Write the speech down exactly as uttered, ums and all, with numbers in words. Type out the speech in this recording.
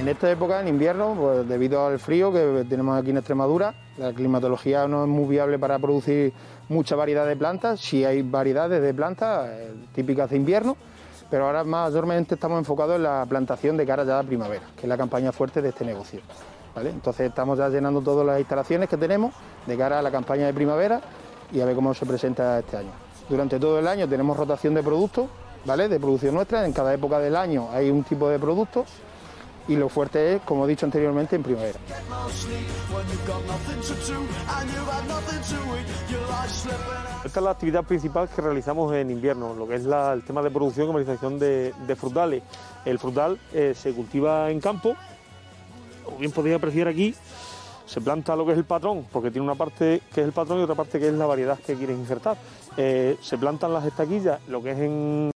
En esta época, en invierno, pues debido al frío que tenemos aquí en Extremadura, la climatología no es muy viable para producir mucha variedad de plantas. Sí hay variedades de plantas eh, típicas de invierno, pero ahora mayormente estamos enfocados en la plantación de cara ya a la primavera, que es la campaña fuerte de este negocio, ¿vale? Entonces estamos ya llenando todas las instalaciones que tenemos de cara a la campaña de primavera y a ver cómo se presenta este año. Durante todo el año tenemos rotación de productos, ¿vale?, de producción nuestra. En cada época del año hay un tipo de producto y lo fuerte es, como he dicho anteriormente, en primavera. Esta es la actividad principal que realizamos en invierno, lo que es la, el tema de producción y comercialización de, de frutales. El frutal eh, se cultiva en campo, o bien podéis apreciar aquí, se planta lo que es el patrón, porque tiene una parte que es el patrón y otra parte que es la variedad que quieres insertar. Eh, se plantan las estaquillas, lo que es en